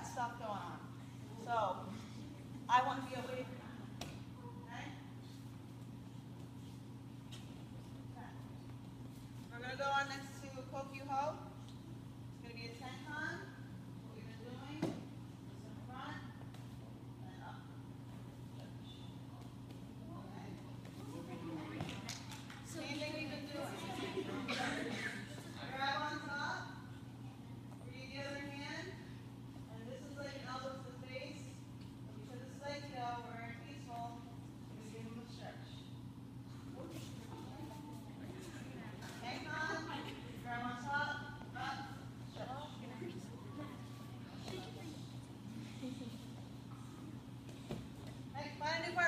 that stuff going on. So I want to be away from that. Okay? We're going to go on next to Kokyu Ho. It's going to be a tenkan. What we've been doing is in front and up. Okay. Same thing we've been doing. Grab on top. Read the other hand. And this is like an elbow to the face. Because this leg go, we're very peaceful. We give him a stretch. Hang on. Grab on top. Up. Stretch. Hey, find a new partner.